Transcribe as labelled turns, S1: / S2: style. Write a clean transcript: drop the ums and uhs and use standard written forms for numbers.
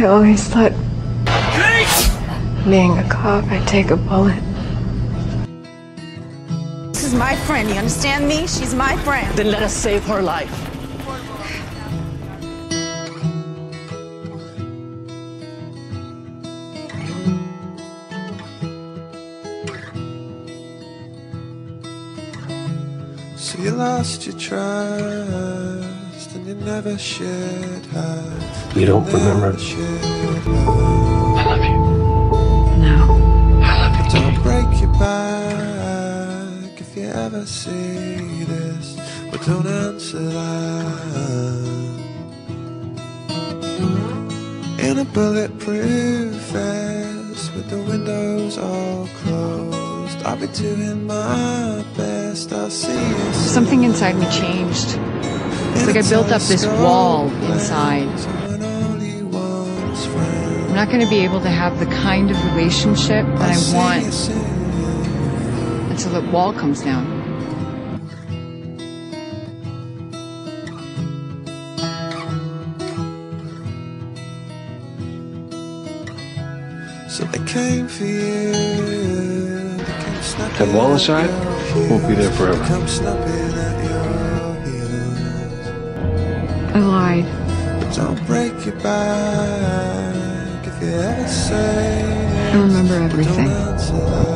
S1: I always thought being a cop, I'd take a bullet.
S2: This is my friend, you understand me? She's my friend.
S3: Then let us save her life.
S4: So you lost your trust and you never should have.
S5: You don't remember?
S3: I love you.
S1: No.
S3: I love you.
S4: Don't break your back if you ever see this, but don't answer that. In a bulletproof vest with the windows all closed, I'll be doing my best. I'll see you.
S6: Something inside me changed. It's like I built up this wall inside. I'm not going to be able to have the kind of relationship that I want until the wall comes down.
S4: So they came for you.
S5: That wall inside won't be there forever.
S4: Come snapping at your heels.
S1: I lied.
S4: But don't break your back if you ever say
S1: I remember everything.
S4: don't answer that.